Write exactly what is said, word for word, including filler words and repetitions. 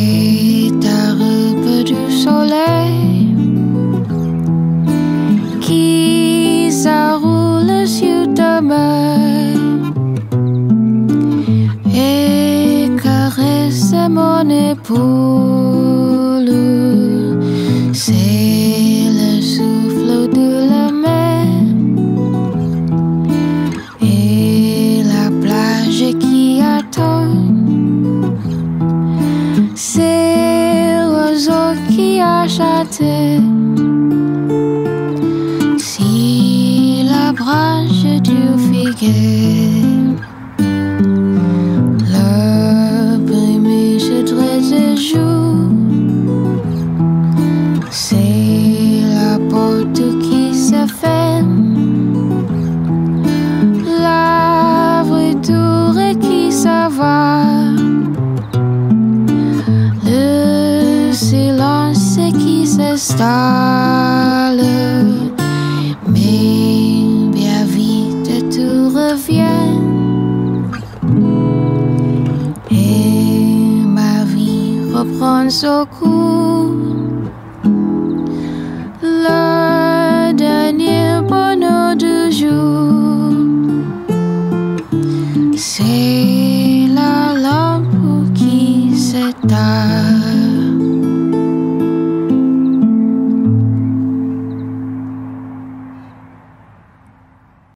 C'est un repos du soleil qui s'enroule sur ta main et caresse mon épaule. C'est le souffle de la mer et la plage qui attend. C'est l'oiseau qui a chanté si la branche du figuier. Le premier se dresse et joue. C'est la porte qui se ferme. L'arbre est tour et qui s'en va. Le silence qui s'installe. Mais bien vite tout revient. Et ma vie reprend son cours.